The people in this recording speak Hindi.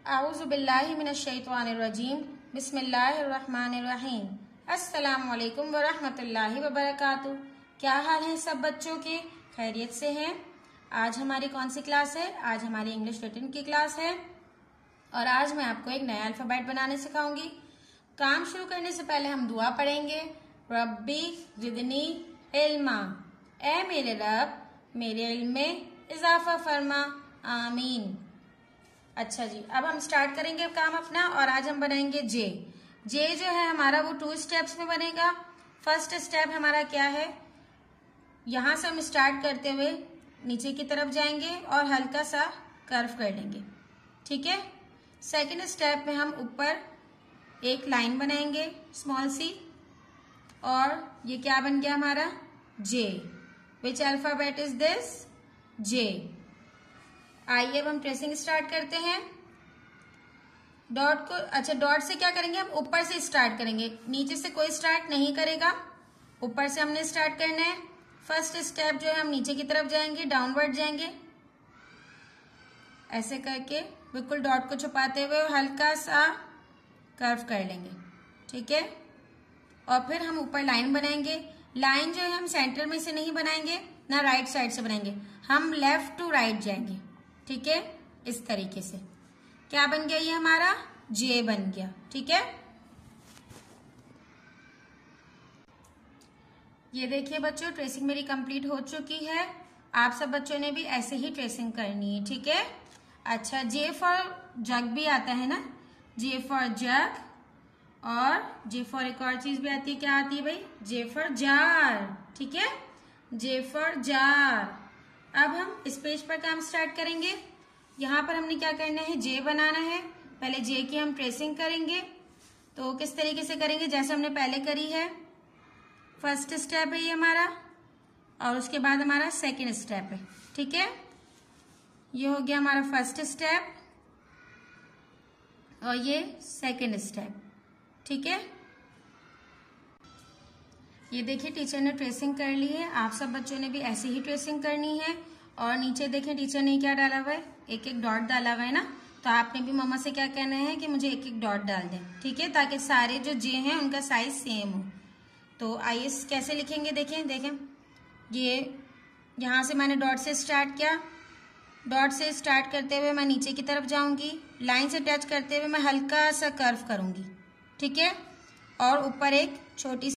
आऊज़ुबिल्लाहि मिनश्शैतानिर्रजीम बिस्मिल्लाहिर्रहमानिर्रहीम। अस्सलामु अलैकुम वरहमतुल्लाहि वबरकातुहू। क्या हाल है सब बच्चों के? खैरियत से हैं? आज हमारी कौन सी क्लास है? आज हमारी इंग्लिश रिटन की क्लास है और आज मैं आपको एक नया अल्फाबेट बनाने सिखाऊंगी। काम शुरू करने से पहले हम दुआ पढ़ेंगे। रब्बी ज़िदनी इल्मा, ए मेरे रब मेरे इल्म में इजाफा फरमा, आमीन। अच्छा जी, अब हम स्टार्ट करेंगे काम अपना और आज हम बनाएंगे जे। जे जो है हमारा वो 2 स्टेप्स में बनेगा। फर्स्ट स्टेप हमारा क्या है, यहां से हम स्टार्ट करते हुए नीचे की तरफ जाएंगे और हल्का सा कर्व कर लेंगे, ठीक है। सेकेंड स्टेप में हम ऊपर एक लाइन बनाएंगे स्मॉल सी, और ये क्या बन गया हमारा J. Which alphabet is this? J. आइए अब हम ट्रेसिंग स्टार्ट करते हैं। डॉट को, अच्छा डॉट से क्या करेंगे, हम ऊपर से स्टार्ट करेंगे, नीचे से कोई स्टार्ट नहीं करेगा, ऊपर से हमने स्टार्ट करना है। फर्स्ट स्टेप जो है हम नीचे की तरफ जाएंगे, डाउनवर्ड जाएंगे, ऐसे करके बिल्कुल डॉट को छुपाते हुए हल्का सा कर्व कर लेंगे, ठीक है। और फिर हम ऊपर लाइन बनाएंगे। लाइन जो है हम सेंटर में से नहीं बनाएंगे, ना राइट साइड से बनाएंगे, हम लेफ्ट टू राइट जाएंगे, ठीक है। इस तरीके से क्या बन गया, ये हमारा जे बन गया, ठीक है। ये देखिए बच्चों, ट्रेसिंग मेरी कंप्लीट हो चुकी है। आप सब बच्चों ने भी ऐसे ही ट्रेसिंग करनी है, ठीक है। अच्छा, जे फॉर जग भी आता है ना, जे फॉर जग, और जे फॉर एक और चीज भी आती है, क्या आती है भाई, जे फॉर जार, ठीक है, जे फॉर जार। अब हम इस पेज पर काम स्टार्ट करेंगे। यहाँ पर हमने क्या करना है, जे बनाना है। पहले जे की हम ट्रेसिंग करेंगे, तो किस तरीके से करेंगे, जैसे हमने पहले करी है। फर्स्ट स्टेप है ये हमारा, और उसके बाद हमारा सेकेंड स्टेप है, ठीक है। ये हो गया हमारा फर्स्ट स्टेप और ये सेकेंड स्टेप, ठीक है। ये देखिए टीचर ने ट्रेसिंग कर ली है, आप सब बच्चों ने भी ऐसे ही ट्रेसिंग करनी है। और नीचे देखें टीचर ने क्या डाला हुआ है, एक एक डॉट डाला हुआ है ना, तो आपने भी मम्मा से क्या कहना है कि मुझे एक एक डॉट डाल दें, ठीक है, ताकि सारे जो जे हैं उनका साइज सेम हो। तो आइए कैसे लिखेंगे, देखें ये यहाँ से मैंने डॉट से स्टार्ट किया, डॉट से स्टार्ट करते हुए मैं नीचे की तरफ जाऊंगी, लाइन से टच करते हुए मैं हल्का सा कर्व करूंगी, ठीक है, और ऊपर एक छोटी